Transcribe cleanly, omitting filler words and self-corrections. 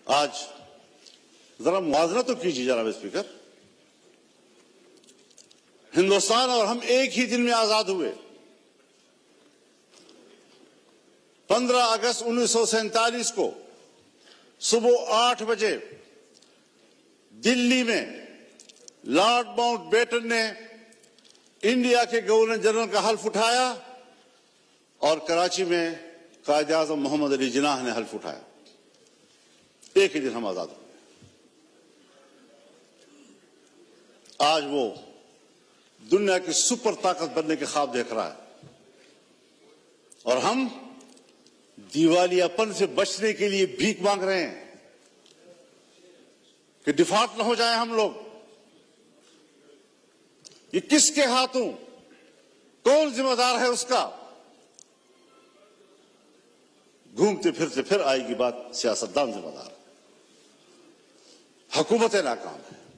आज जरा मुआवजा तो कीजिए जनाब स्पीकर। हिंदुस्तान और हम एक ही दिन में आजाद हुए। 15 अगस्त 1947 को सुबह 8 बजे दिल्ली में लॉर्ड माउंटबेटन ने इंडिया के गवर्नर जनरल का हल्फ उठाया और कराची में कायदे आज़म मोहम्मद अली जिन्नाह ने हल्फ उठाया। एक ही दिन हम आजाद हुए। आज वो दुनिया की सुपर ताकत बनने के ख्वाब देख रहा है और हम दिवालियापन से बचने के लिए भीख मांग रहे हैं कि डिफॉल्ट न हो जाए हम लोग। ये किसके हाथों, कौन जिम्मेदार है उसका? घूमते फिरते फिर आएगी बात, सियासतदान जिम्मेदार है, हुकूमतें नाकाम है।